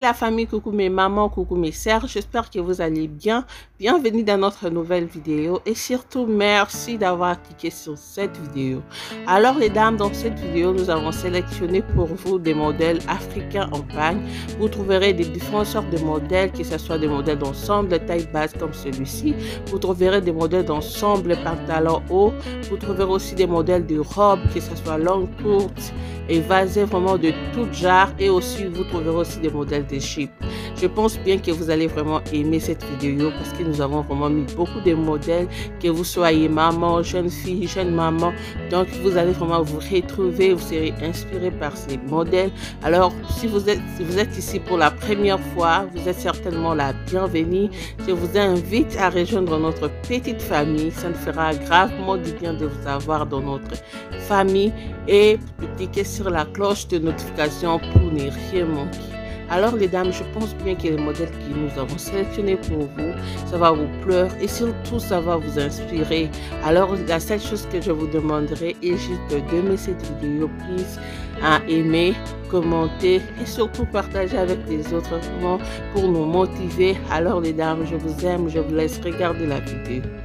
La famille, coucou mes mamans, coucou mes sœurs, j'espère que vous allez bien. Bienvenue dans notre nouvelle vidéo et surtout merci d'avoir cliqué sur cette vidéo. Alors les dames, dans cette vidéo, nous avons sélectionné pour vous des modèles africains en pagne. Vous trouverez des différentes sortes de modèles, que ce soit des modèles d'ensemble, de taille basse comme celui-ci. Vous trouverez des modèles d'ensemble, pantalon haut. Vous trouverez aussi des modèles de robes, que ce soit longue, courte, évasées, vraiment de tout genre, et aussi vous trouverez aussi des modèles de jeep. Je pense bien que vous allez vraiment aimer cette vidéo parce que nous avons vraiment mis beaucoup de modèles, que vous soyez maman, jeune fille, jeune maman, donc vous allez vraiment vous retrouver, vous serez inspiré par ces modèles. Alors si vous êtes ici pour la première fois, vous êtes certainement la bienvenue. Je vous invite à rejoindre notre petite famille, ça nous fera gravement du bien de vous avoir dans notre famille, et de cliquer sur la cloche de notification pour ne rien manquer. Alors les dames, je pense bien que les modèles que nous avons sélectionnés pour vous, ça va vous plaire et surtout ça va vous inspirer. Alors la seule chose que je vous demanderai est juste d'aimer cette vidéo, please, à aimer, commenter et surtout partager avec les autres pour nous motiver. Alors les dames, je vous aime, je vous laisse regarder la vidéo.